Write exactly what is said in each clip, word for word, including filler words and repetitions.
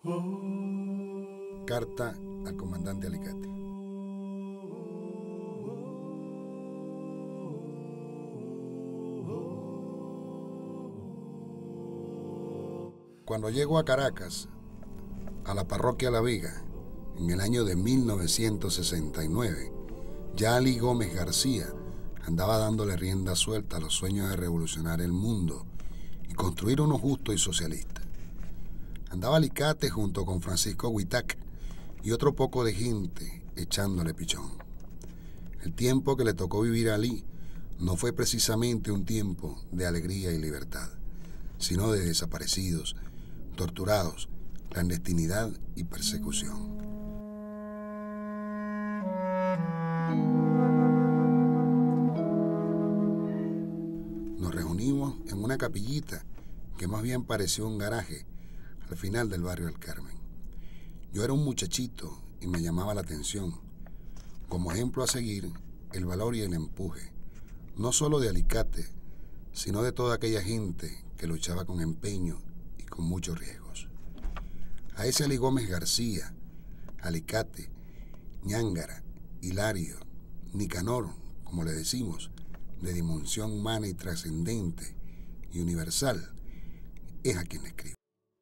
Carta al comandante Alicate. Cuando llego a Caracas, a la parroquia La Vega, en el año de mil novecientos sesenta y nueve, ya Alí Gómez García andaba dándole rienda suelta a los sueños de revolucionar el mundo y construir uno justo y socialista. Andaba Alicate junto con Francisco Huitac y otro poco de gente echándole pichón. El tiempo que le tocó vivir a Alí no fue precisamente un tiempo de alegría y libertad, sino de desaparecidos, torturados, clandestinidad y persecución. Nos reunimos en una capillita que más bien pareció un garaje al final del barrio del Carmen. Yo era un muchachito y me llamaba la atención. Como ejemplo a seguir, el valor y el empuje, no solo de Alicate, sino de toda aquella gente que luchaba con empeño y con muchos riesgos. A ese Alí Gómez García, Alicate, Ñángara, Hilario, Nicanor, como le decimos, de dimensión humana y trascendente y universal, es a quien le escribo.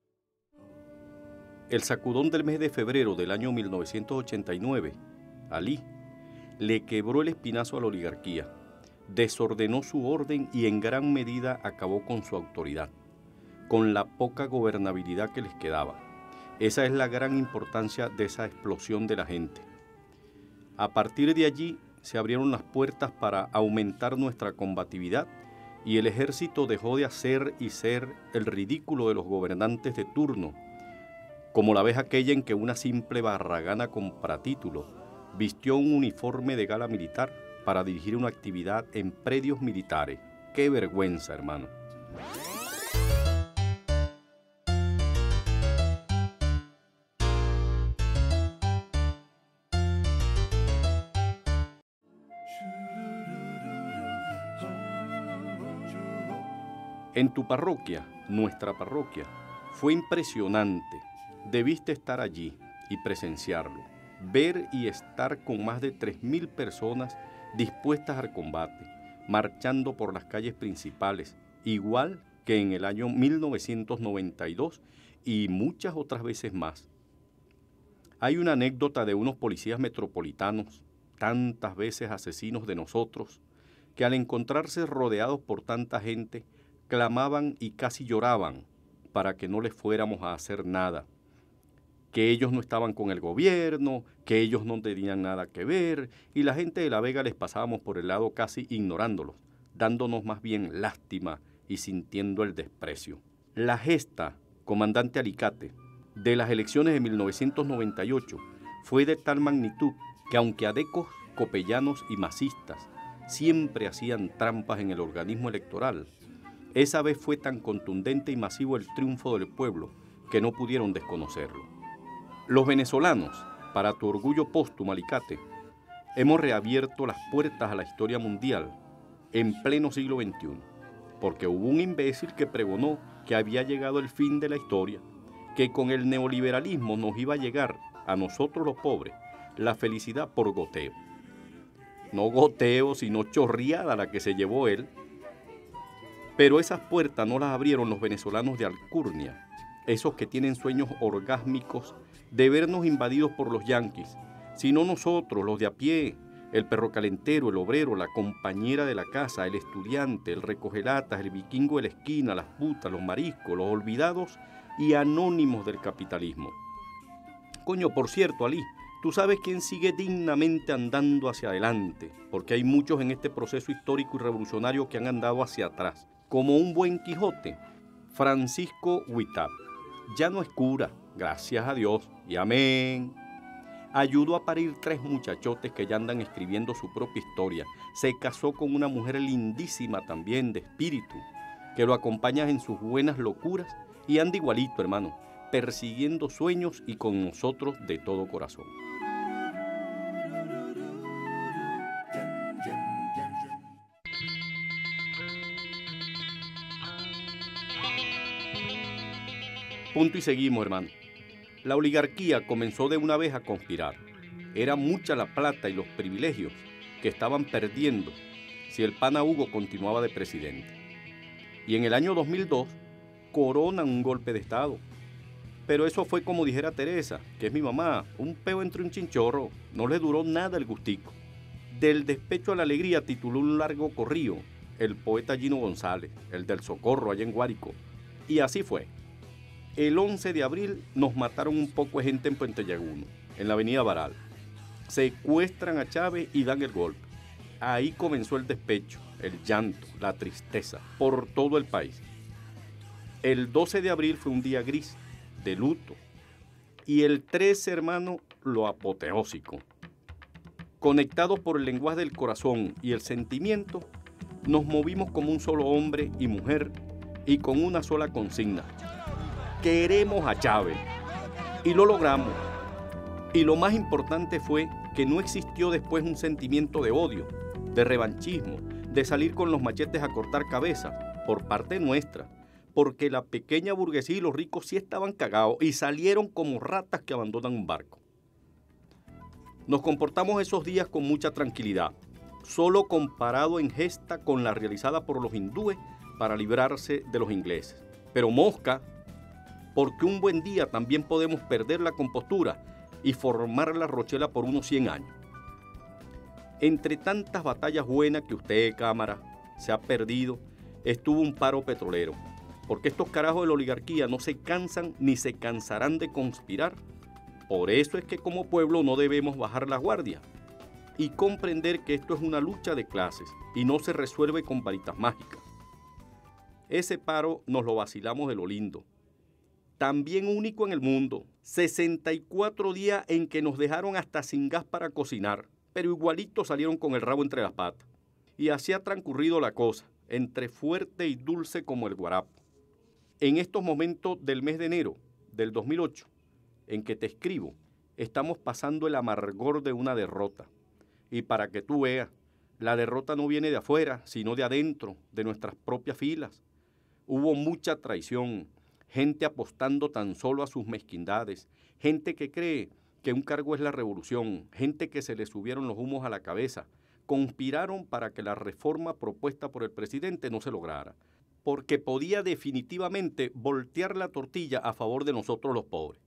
El sacudón del mes de febrero del año mil novecientos ochenta y nueve, Alí, le quebró el espinazo a la oligarquía, desordenó su orden y en gran medida acabó con su autoridad, con la poca gobernabilidad que les quedaba. Esa es la gran importancia de esa explosión de la gente. A partir de allí se abrieron las puertas para aumentar nuestra combatividad y el ejército dejó de hacer y ser el ridículo de los gobernantes de turno, como la vez aquella en que una simple barragana compratítulo vistió un uniforme de gala militar para dirigir una actividad en predios militares. ¡Qué vergüenza, hermano! En tu parroquia, nuestra parroquia, fue impresionante. Debiste estar allí y presenciarlo, ver y estar con más de tres mil personas dispuestas al combate, marchando por las calles principales, igual que en el año mil novecientos noventa y dos y muchas otras veces más. Hay una anécdota de unos policías metropolitanos, tantas veces asesinos de nosotros, que al encontrarse rodeados por tanta gente, clamaban y casi lloraban para que no les fuéramos a hacer nada, que ellos no estaban con el gobierno, que ellos no tenían nada que ver, y la gente de La Vega les pasábamos por el lado casi ignorándolos, dándonos más bien lástima y sintiendo el desprecio. La gesta, comandante Alicate, de las elecciones de mil novecientos noventa y ocho fue de tal magnitud que aunque adecos, copellanos y masistas siempre hacían trampas en el organismo electoral, esa vez fue tan contundente y masivo el triunfo del pueblo que no pudieron desconocerlo. Los venezolanos, para tu orgullo póstumo, Alicate, hemos reabierto las puertas a la historia mundial en pleno siglo veintiuno, porque hubo un imbécil que pregonó que había llegado el fin de la historia, que con el neoliberalismo nos iba a llegar, a nosotros los pobres, la felicidad por goteo. No goteo, sino chorriada la que se llevó él. Pero esas puertas no las abrieron los venezolanos de alcurnia, esos que tienen sueños orgásmicos de vernos invadidos por los yanquis, sino nosotros, los de a pie, el perro calentero, el obrero, la compañera de la casa, el estudiante, el recogelatas, el vikingo de la esquina, las putas, los mariscos, los olvidados y anónimos del capitalismo. Coño, por cierto, Alí, tú sabes quién sigue dignamente andando hacia adelante, porque hay muchos en este proceso histórico y revolucionario que han andado hacia atrás, como un buen Quijote, Francisco Huitac. Ya no es cura, gracias a Dios, y amén. Ayudó a parir tres muchachotes que ya andan escribiendo su propia historia. Se casó con una mujer lindísima también, de espíritu, que lo acompaña en sus buenas locuras y anda igualito, hermano, persiguiendo sueños y con nosotros de todo corazón. Punto y seguimos, hermano. La oligarquía comenzó de una vez a conspirar. Era mucha la plata y los privilegios que estaban perdiendo si el pana Hugo continuaba de presidente. Y en el año dos mil dos coronan un golpe de Estado. Pero eso fue, como dijera Teresa, que es mi mamá, un peo entre un chinchorro. No le duró nada el gustico. Del despecho a la alegría tituló un largo corrío el poeta Gino González, el del Socorro allá en Guárico. Y así fue. El once de abril nos mataron un poco de gente en Puente Llaguno, en la avenida Baral. Secuestran a Chávez y dan el golpe. Ahí comenzó el despecho, el llanto, la tristeza, por todo el país. El doce de abril fue un día gris, de luto. Y el trece, hermano, lo apoteósico. Conectados por el lenguaje del corazón y el sentimiento, nos movimos como un solo hombre y mujer y con una sola consigna. Queremos a Chávez. Y lo logramos. Y lo más importante fue que no existió después un sentimiento de odio, de revanchismo, de salir con los machetes a cortar cabezas, por parte nuestra, porque la pequeña burguesía y los ricos sí estaban cagados y salieron como ratas que abandonan un barco. Nos comportamos esos días con mucha tranquilidad, solo comparado en gesta con la realizada por los hindúes para librarse de los ingleses. Pero mosca, porque un buen día también podemos perder la compostura y formar la Rochela por unos cien años. Entre tantas batallas buenas que usted, cámara, se ha perdido, estuvo un paro petrolero, porque estos carajos de la oligarquía no se cansan ni se cansarán de conspirar. Por eso es que como pueblo no debemos bajar la guardia y comprender que esto es una lucha de clases y no se resuelve con varitas mágicas. Ese paro nos lo vacilamos de lo lindo. También único en el mundo, sesenta y cuatro días en que nos dejaron hasta sin gas para cocinar, pero igualito salieron con el rabo entre las patas. Y así ha transcurrido la cosa, entre fuerte y dulce como el guarapo. En estos momentos del mes de enero del dos mil ocho, en que te escribo, estamos pasando el amargor de una derrota. Y para que tú veas, la derrota no viene de afuera, sino de adentro, de nuestras propias filas. Hubo mucha traición, gente apostando tan solo a sus mezquindades, gente que cree que un cargo es la revolución, gente que se le subieron los humos a la cabeza, conspiraron para que la reforma propuesta por el presidente no se lograra, porque podía definitivamente voltear la tortilla a favor de nosotros los pobres.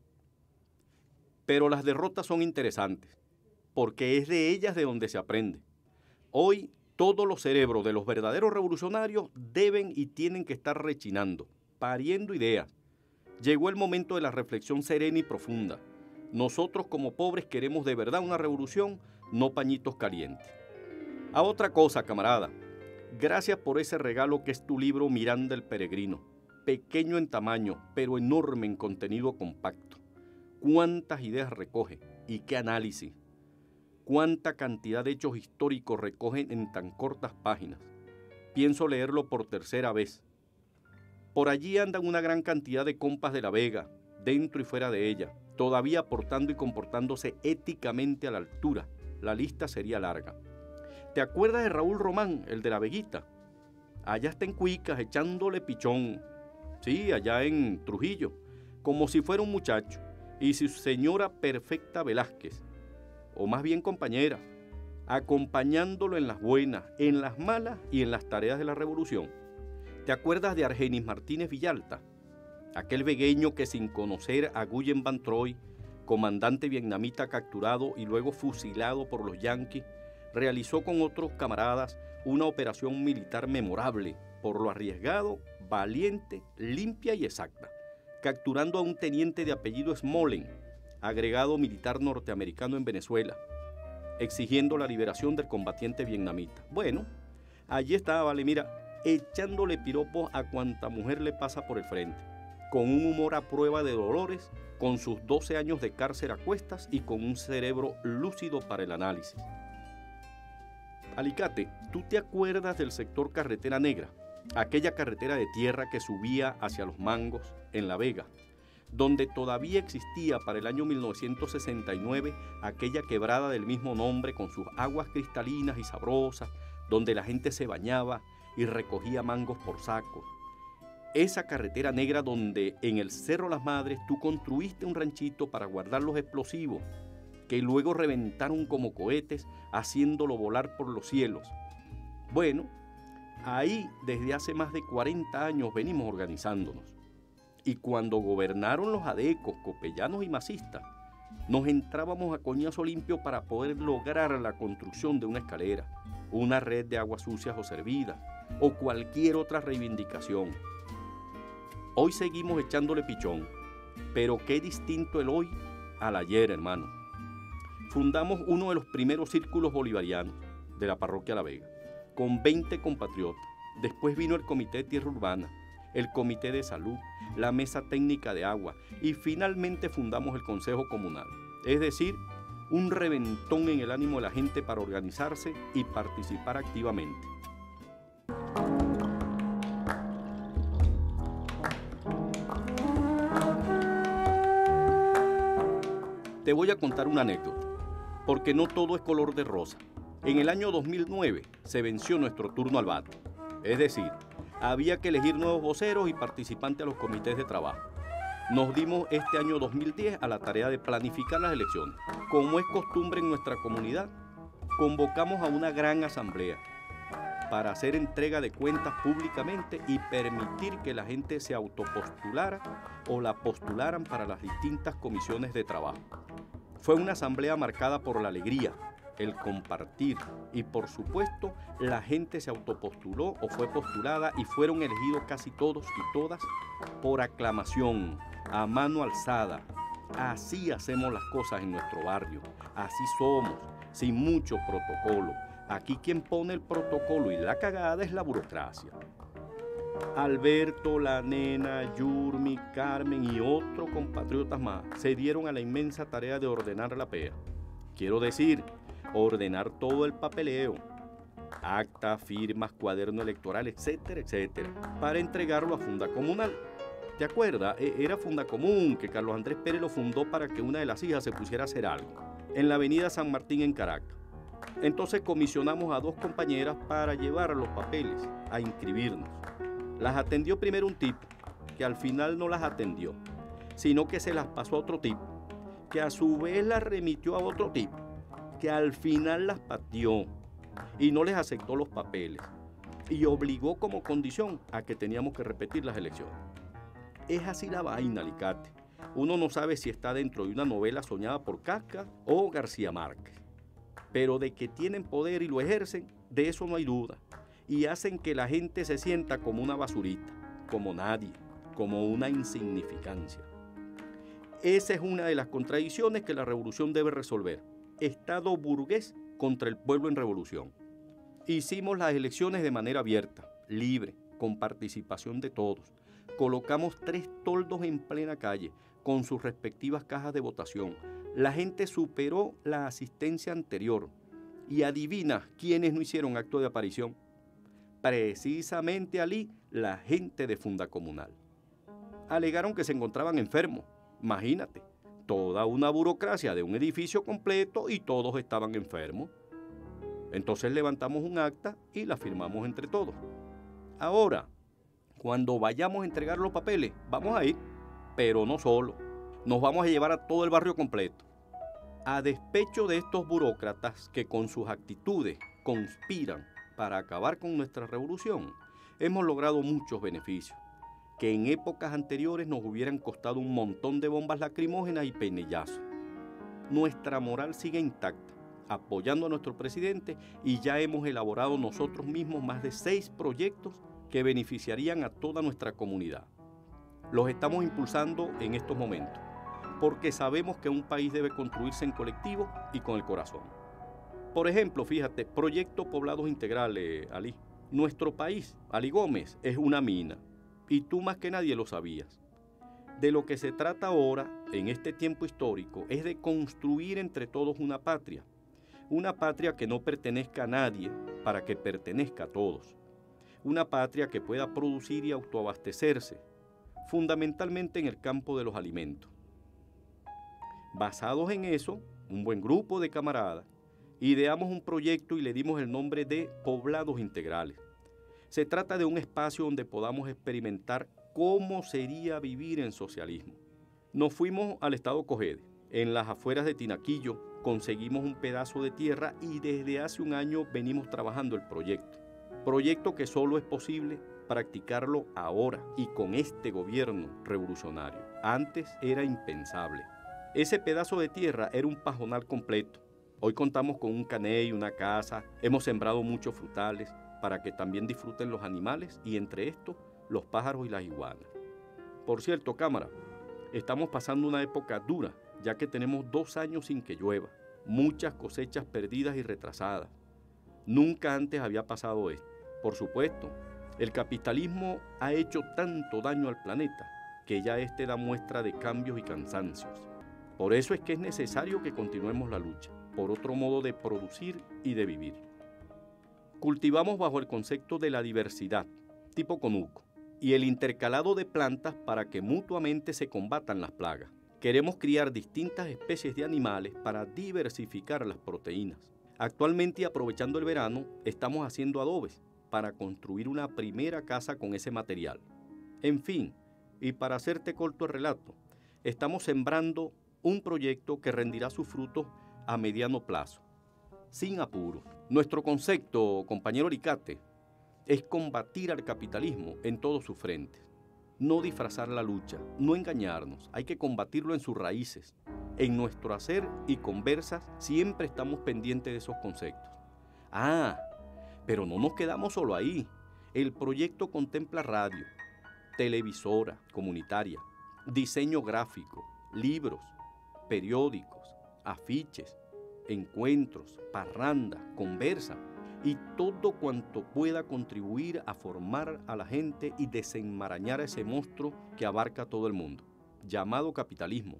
Pero las derrotas son interesantes, porque es de ellas de donde se aprende. Hoy todos los cerebros de los verdaderos revolucionarios deben y tienen que estar rechinando, pariendo ideas. Llegó el momento de la reflexión serena y profunda. Nosotros como pobres queremos de verdad una revolución, no pañitos calientes. A otra cosa, camarada. Gracias por ese regalo que es tu libro Miranda el Peregrino. Pequeño en tamaño, pero enorme en contenido compacto. Cuántas ideas recoge y qué análisis. Cuánta cantidad de hechos históricos recogen en tan cortas páginas. Pienso leerlo por tercera vez. Por allí andan una gran cantidad de compas de La Vega, dentro y fuera de ella, todavía aportando y comportándose éticamente a la altura. La lista sería larga. ¿Te acuerdas de Raúl Román, el de La Veguita? Allá está en Cuicas, echándole pichón. Sí, allá en Trujillo, como si fuera un muchacho. Y su señora Perfecta Velázquez, o más bien compañera, acompañándolo en las buenas, en las malas y en las tareas de la revolución. ¿Te acuerdas de Argenis Martínez Villalta? Aquel vegueño que sin conocer a Guyen Van Troy, comandante vietnamita capturado y luego fusilado por los yanquis, realizó con otros camaradas una operación militar memorable por lo arriesgado, valiente, limpia y exacta, capturando a un teniente de apellido Smolen, agregado militar norteamericano en Venezuela, exigiendo la liberación del combatiente vietnamita. Bueno, allí estaba, vale, mira, echándole piropos a cuanta mujer le pasa por el frente, con un humor a prueba de dolores, con sus doce años de cárcel a cuestas y con un cerebro lúcido para el análisis. Alicate, ¿tú te acuerdas del sector Carretera Negra? Aquella carretera de tierra que subía hacia Los Mangos, en La Vega, donde todavía existía para el año mil novecientos sesenta y nueve aquella quebrada del mismo nombre con sus aguas cristalinas y sabrosas, donde la gente se bañaba y recogía mangos por sacos. esa carretera negra donde en el Cerro Las Madres tú construiste un ranchito para guardar los explosivos que luego reventaron como cohetes haciéndolo volar por los cielos. Bueno, ahí desde hace más de cuarenta años venimos organizándonos. Y cuando gobernaron los adecos, copellanos y masistas, nos entrábamos a coñazo limpio para poder lograr la construcción de una escalera, una red de aguas sucias o servidas, o cualquier otra reivindicación. Hoy seguimos echándole pichón, pero qué distinto el hoy al ayer, hermano. Fundamos uno de los primeros círculos bolivarianos de la parroquia La Vega, con veinte compatriotas. Después vino el Comité de Tierra Urbana, el Comité de Salud, la Mesa Técnica de Agua y finalmente fundamos el Consejo Comunal. Es decir, un reventón en el ánimo de la gente para organizarse y participar activamente. Te voy a contar una anécdota, porque no todo es color de rosa. En el año dos mil nueve se venció nuestro turno al bate. Es decir, había que elegir nuevos voceros y participantes a los comités de trabajo. Nos dimos este año dos mil diez a la tarea de planificar las elecciones. Como es costumbre en nuestra comunidad, convocamos a una gran asamblea para hacer entrega de cuentas públicamente y permitir que la gente se autopostulara o la postularan para las distintas comisiones de trabajo. Fue una asamblea marcada por la alegría, el compartir y por supuesto la gente se autopostuló o fue postulada y fueron elegidos casi todos y todas por aclamación, a mano alzada. Así hacemos las cosas en nuestro barrio, así somos, sin mucho protocolo. Aquí quien pone el protocolo y la cagada es la burocracia. Alberto, la nena, Yurmi, Carmen y otros compatriotas más se dieron a la inmensa tarea de ordenar la P E A. Quiero decir, ordenar todo el papeleo, actas, firmas, cuaderno electoral, etcétera, etcétera, para entregarlo a Funda Comunal. ¿Te acuerdas? Era Funda Común, que Carlos Andrés Pérez lo fundó para que una de las hijas se pusiera a hacer algo, en la avenida San Martín en Caracas. Entonces comisionamos a dos compañeras para llevar los papeles a inscribirnos. Las atendió primero un tipo, que al final no las atendió, sino que se las pasó a otro tipo, que a su vez las remitió a otro tipo, que al final las pateó y no les aceptó los papeles y obligó como condición a que teníamos que repetir las elecciones. Es así la vaina, Alicate. Uno no sabe si está dentro de una novela soñada por Kafka o García Márquez. Pero de que tienen poder y lo ejercen, de eso no hay duda. Y hacen que la gente se sienta como una basurita, como nadie, como una insignificancia. Esa es una de las contradicciones que la revolución debe resolver. Estado burgués contra el pueblo en revolución. Hicimos las elecciones de manera abierta, libre, con participación de todos. Colocamos tres toldos en plena calle, con sus respectivas cajas de votación. La gente superó la asistencia anterior. Y adivina quiénes no hicieron acto de aparición. Precisamente allí la gente de Funda Comunal. Alegaron que se encontraban enfermos. Imagínate, toda una burocracia de un edificio completo y todos estaban enfermos. Entonces levantamos un acta y la firmamos entre todos. Ahora, cuando vayamos a entregar los papeles, vamos a ir, pero no solo. Nos vamos a llevar a todo el barrio completo. A despecho de estos burócratas que con sus actitudes conspiran para acabar con nuestra revolución, hemos logrado muchos beneficios que en épocas anteriores nos hubieran costado un montón de bombas lacrimógenas y peinillazos. Nuestra moral sigue intacta, apoyando a nuestro presidente, y ya hemos elaborado nosotros mismos más de seis proyectos que beneficiarían a toda nuestra comunidad. Los estamos impulsando en estos momentos, porque sabemos que un país debe construirse en colectivo y con el corazón. Por ejemplo, fíjate, Proyecto Poblados Integrales, Ali. Nuestro país, Ali Gómez, es una mina, y tú más que nadie lo sabías. De lo que se trata ahora, en este tiempo histórico, es de construir entre todos una patria. Una patria que no pertenezca a nadie para que pertenezca a todos. Una patria que pueda producir y autoabastecerse, fundamentalmente en el campo de los alimentos. Basados en eso, un buen grupo de camaradas, ideamos un proyecto y le dimos el nombre de Poblados Integrales. Se trata de un espacio donde podamos experimentar cómo sería vivir en socialismo. Nos fuimos al estado Cogede. En las afueras de Tinaquillo conseguimos un pedazo de tierra y desde hace un año venimos trabajando el proyecto. Proyecto que solo es posible practicarlo ahora y con este gobierno revolucionario. Antes era impensable. Ese pedazo de tierra era un pajonal completo. Hoy contamos con un caney, una casa, hemos sembrado muchos frutales para que también disfruten los animales y entre estos los pájaros y las iguanas. Por cierto, cámara, estamos pasando una época dura, ya que tenemos dos años sin que llueva, muchas cosechas perdidas y retrasadas. Nunca antes había pasado esto. Por supuesto, el capitalismo ha hecho tanto daño al planeta que ya este da muestra de cambios y cansancios. Por eso es que es necesario que continuemos la lucha, por otro modo de producir y de vivir. Cultivamos bajo el concepto de la diversidad, tipo conuco, y el intercalado de plantas para que mutuamente se combatan las plagas. Queremos criar distintas especies de animales para diversificar las proteínas. Actualmente, aprovechando el verano, estamos haciendo adobes para construir una primera casa con ese material. En fin, y para hacerte corto el relato, estamos sembrando un proyecto que rendirá sus frutos a mediano plazo, sin apuro. Nuestro concepto, compañero Alicate, es combatir al capitalismo en todos sus frentes. No disfrazar la lucha, no engañarnos, hay que combatirlo en sus raíces. En nuestro hacer y conversas siempre estamos pendientes de esos conceptos. Ah, pero no nos quedamos solo ahí. El proyecto contempla radio, televisora comunitaria, diseño gráfico, libros, periódicos, afiches, encuentros, parrandas, conversas y todo cuanto pueda contribuir a formar a la gente y desenmarañar a ese monstruo que abarca todo el mundo, llamado capitalismo.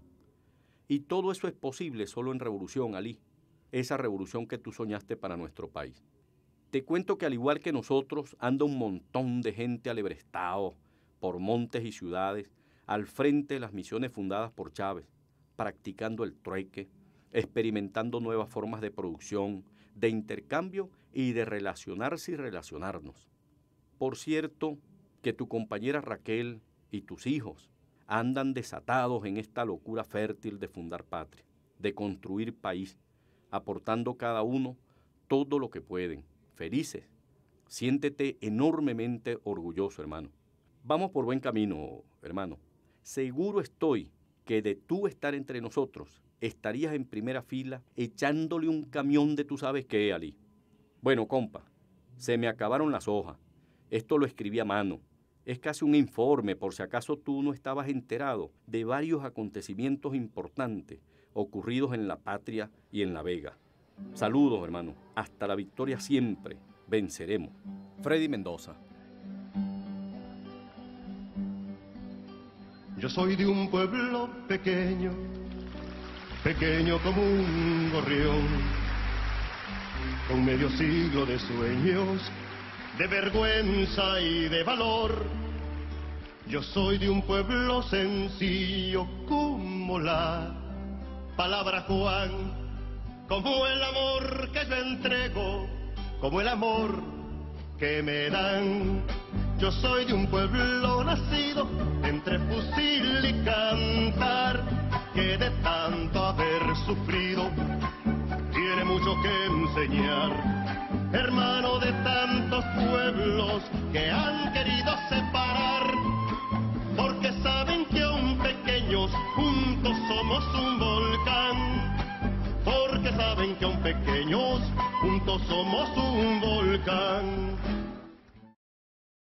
Y todo eso es posible solo en revolución, Ali, esa revolución que tú soñaste para nuestro país. Te cuento que al igual que nosotros, anda un montón de gente alebrestado por montes y ciudades al frente de las misiones fundadas por Chávez, practicando el trueque, experimentando nuevas formas de producción, de intercambio y de relacionarse y relacionarnos. Por cierto, que tu compañera Raquel y tus hijos andan desatados en esta locura fértil de fundar patria, de construir país, aportando cada uno todo lo que pueden. Felices. Siéntete enormemente orgulloso, hermano. Vamos por buen camino, hermano. Seguro estoy que de tú estar entre nosotros, estarías en primera fila echándole un camión de tú sabes qué, Ali. Bueno, compa, se me acabaron las hojas. Esto lo escribí a mano. Es casi un informe, por si acaso tú no estabas enterado de varios acontecimientos importantes ocurridos en la patria y en La Vega. Saludos, hermano. Hasta la victoria siempre. Venceremos. Freddy Mendoza. Yo soy de un pueblo pequeño, pequeño como un gorrión, con medio siglo de sueños, de vergüenza y de valor. Yo soy de un pueblo sencillo como la palabra Juan, como el amor que yo entrego, como el amor que me dan. Yo soy de un pueblo nacido entre fusil y cantar, que de tanto haber sufrido tiene mucho que enseñar. Hermano de tantos pueblos que han querido separar, porque saben que aún pequeños juntos somos un volcán. Porque saben que aún pequeños juntos somos un volcán.